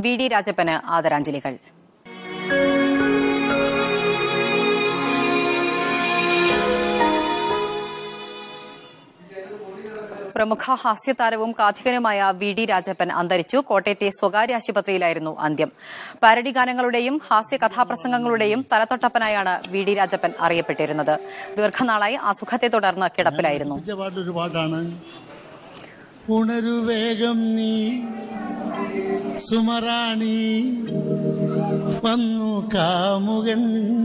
VD. Rajappan ആദരാഞ്ജലികൾ. പ്രമുഖ ഹാസ്യതാരവും കാഥികനുമായ VD. Rajappan അന്തരിച്ചു. കോട്ടയത്തെ സ്വകാര്യ ആശുപത്രിയിലായിരുന്നു അന്ത്യം. പാരഡി ഗാനങ്ങളുടെയും ഹാസ്യ കഥാപ്രസംഗങ്ങളുടെയും തലതൊട്ടപ്പനായാണ് വി.ഡി. രാജപ്പൻ അറിയപ്പെട്ടിരുന്നത്. ദീർഘനാളായി അസുഖത്തെ തുടർന്ന് കിടപ്പിലായിരുന്നു. ഉണരുവേഗം നീ സുമറാണി വന്നു കാമുകൻ.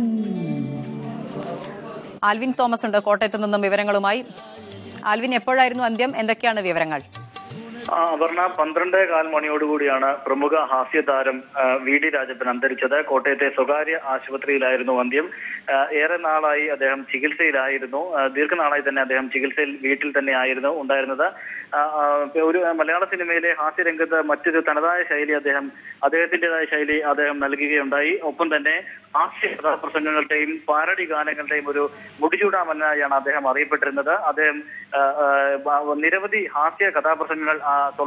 ആൽവിൻ തോമസ് ഉണ്ട് കോട്ടയത്ത് നിന്നും വിവരങ്ങളുമായി. ആൽവിൻ, എപ്പോഴായിരുന്നു അന്ത്യം? എന്തൊക്കെയാണ് വിവരങ്ങൾ? അപർണ, 12:15 മണിയോടുകൂടിയാണ് പ്രമുഖ ഹാസ്യതാരം വി.ഡി. രാജപ്പൻ അന്തരിച്ചത്. കോട്ടയത്തെ സ്വകാര്യ ആശുപത്രിയിലായിരുന്നു അന്ത്യം. ഏറെ നാളായി അദ്ദേഹം ചികിത്സയിലായിരുന്നു. ദീർഘനാളായി തന്നെ അദ്ദേഹം ചികിത്സയിൽ വീട്ടിൽ തന്നെ ആയിരുന്നു ഉണ്ടായിരുന്നത്. ഒരു മലയാള സിനിമയിലെ ഹാസ്യരംഗത്ത് മറ്റൊരു തനതായ ശൈലി അദ്ദേഹത്തിന്റേതായ ശൈലി അദ്ദേഹം നൽകുകയുണ്ടായി. ഒപ്പം തന്നെ ഹാസ്യ കഥാപ്രസംഗങ്ങളുടെയും പാരഡി ഗാനങ്ങളുടെയും ഒരു മുടിചൂടാമനായാണ് അദ്ദേഹം അറിയപ്പെട്ടിരുന്നത്. അദ്ദേഹം നിരവധി ഹാസ്യ കഥാപ്രസംഗങ്ങൾ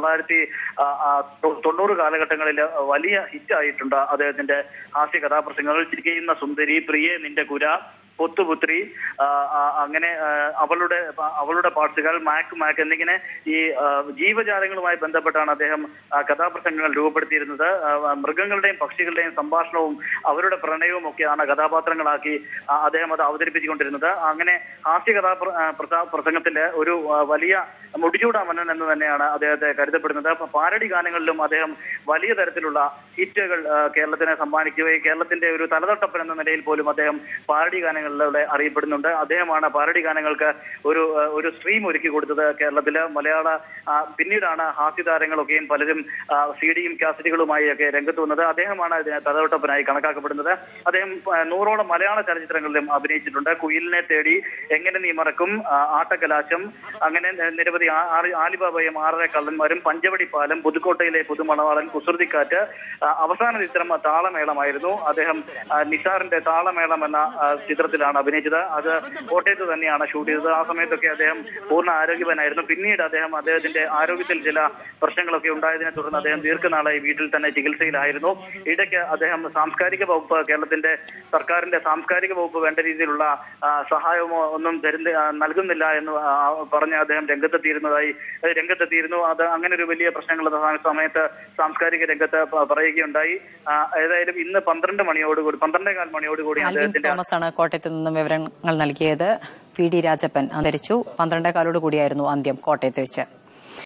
1990 കാലഘട്ടങ്ങളിൽ വലിയ ഹിറ്റായിട്ടുണ്ട്. അദ്ദേഹത്തിന്റെ ഹാസ്യ കഥാപ്രസംഗങ്ങൾ ചിരിക്കുന്ന സുന്ദരി, പ്രിയേ നിന്റെ കുര, പൊത്തുപുത്രി, അങ്ങനെ അവളുടെ പാട്ടുകൾ, മാക്ക് എന്നിങ്ങനെ ഈ ജീവജാലങ്ങളുമായി ബന്ധപ്പെട്ടാണ് അദ്ദേഹം കഥാപ്രസംഗങ്ങൾ രൂപപ്പെടുത്തിയിരുന്നത്. മൃഗങ്ങളുടെയും പക്ഷികളുടെയും സംഭാഷണവും അവരുടെ പ്രണയവും ഒക്കെയാണ് കഥാപാത്രങ്ങളാക്കി അദ്ദേഹം അത് അവതരിപ്പിച്ചുകൊണ്ടിരുന്നത്. അങ്ങനെ ഹാസ്യ പ്രസംഗത്തില് ഒരു വലിയ മുടിചൂടാമന്നൻ എന്ന് തന്നെയാണ് അദ്ദേഹത്തെ കരുതപ്പെടുന്നത്. പാരഡി ഗാനങ്ങളിലും അദ്ദേഹം വലിയ തരത്തിലുള്ള ഹിറ്റുകൾ കേരളത്തിന് സമ്മാനിക്കുകയും കേരളത്തിന്റെ ഒരു തലതൊട്ടപ്പൻ എന്ന നിലയിൽ പോലും അദ്ദേഹം പാരഡി ഗാനങ്ങളിലൂടെ അറിയപ്പെടുന്നുണ്ട്. അദ്ദേഹമാണ് പാരഡി ഗാനങ്ങൾക്ക് ഒരു സ്ട്രീം ഒരുക്കി കൊടുത്തത് കേരളത്തില്. പിന്നീടാണ് ഹാസ്യതാരങ്ങളൊക്കെയും പലരും CD-യും കാസറ്റുകളുമായി ഒക്കെ രംഗത്ത് വന്നത്. അദ്ദേഹമാണ് തലതൊട്ടപ്പനായി കണക്കാക്കപ്പെടുന്നത്. അദ്ദേഹം 100ഓളം മലയാള ചലച്ചിത്രങ്ങളിലും അഭിനയിച്ചിട്ടുണ്ട്. കുയിലിനെ തേടി, എങ്ങനെ നീ മറക്കും, ആട്ടക്കലാശം, അങ്ങനെ നിരവധി ആലിബാബയും 6 കള്ളന്മാരും, പഞ്ചവടി പാലം, പുതുക്കോട്ടയിലെ പുതുമണവാളൻ, കുസൃതിക്കാറ്റ്, അവസാന ചിത്രം താളമേളമായിരുന്നു. അദ്ദേഹം നിസാറിന്റെ താളമേളം എന്ന ചിത്രത്തിലാണ് അഭിനയിച്ചത്. അത് കോട്ടയത്ത് തന്നെയാണ് ഷൂട്ട് ചെയ്തത്. ആ സമയത്തൊക്കെ അദ്ദേഹം പൂർണ്ണ ആരോഗ്യവാനായിരുന്നു. പിന്നീട് അദ്ദേഹത്തിന്റെ ആരോഗ്യത്തിൽ ചില പ്രശ്നങ്ങളൊക്കെ ഉണ്ടായതിനെ തുടർന്ന് അദ്ദേഹം ദീർഘനാളായി വീട്ടിൽ തന്നെ ചികിത്സയിലായിരുന്നു. ഇടയ്ക്ക് അദ്ദേഹം സാംസ്കാരിക വകുപ്പ്, കേരളത്തിന്റെ സർക്കാരിന്റെ സാംസ്കാരിക വകുപ്പ് വേണ്ട രീതിയിലുള്ള സഹായമോ ഒന്നും നൽകുന്നില്ല എന്ന് പറഞ്ഞ് അദ്ദേഹം രംഗത്തെത്തിയിരുന്നു. അത് അങ്ങനെ ഒരു വലിയ പ്രശ്നങ്ങളുള്ള സമയത്ത് സാംസ്കാരിക രംഗത്ത് പറയുകയുണ്ടായി. ഏതായാലും ഇന്ന് 12:15 മണിയോടുകൂടി തോമസാണ് കോട്ടയത്ത് നിന്നും വിവരങ്ങൾ നൽകിയത്. വി.ഡി. രാജപ്പൻ അന്തരിച്ചു. 12:15 കൂടിയായിരുന്നു അന്ത്യം കോട്ടയത്ത് വെച്ച്.